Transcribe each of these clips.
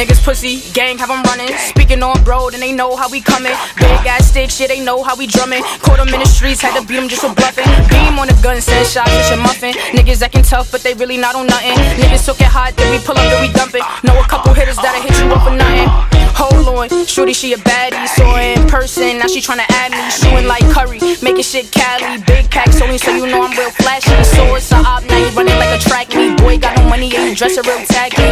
Niggas pussy, gang have them running. Speaking on road and they know how we coming. Big ass sticks, yeah, they know how we drumming. Caught them in the streets, had to beat them just for bluffing. Beam on the gun, send shots at your muffin. Niggas acting tough, but they really not on nothing. Niggas took it hot, then we pull up, then we dump it. Know a couple hitters that'll hit you up for nothing. Hold on, shorty, she a baddie. Saw her in person, now she tryna add me. Shooting like Curry, making shit Cali. Big pack, so you know I'm real flashy. So it's a op, now you running like a track meet. Boy got no money, and he dressing real tacky.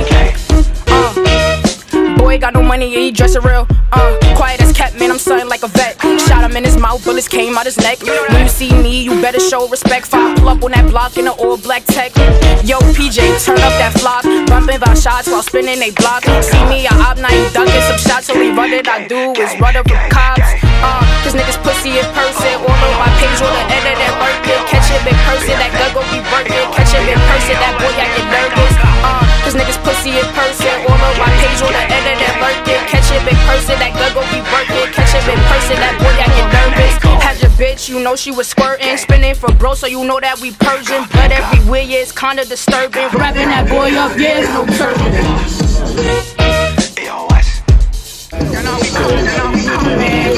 Boy got no money, yeah, he dressin' real, quiet as cat, man, I'm something like a vet. Shot him in his mouth, bullets came out his neck. When you see me, you better show respect. Pull up on that block in an all-black tech. Yo, PJ, turn up that flock. Bumping about shots while spinning they block. See me, I op, now he ducking some shots. So we run it, I do is run up from cops. Cause niggas pussy in person. All on my page, on the edit and work it. Catch him in person, that gun gon' be working. Catch him in person, that boy, I get nervous. Cause niggas pussy in person. All on my page, on the edit and work it. Catch him in person, that gun gon' be working. Catch him in person, that boy, I get nervous. Had your bitch, you know she was squirting. Spinning for bro, so you know that we purging. Blood everywhere, yeah, it's kinda disturbing. Wrapping that boy up, yeah, it's no turban. Yo, what? You know we coming, man.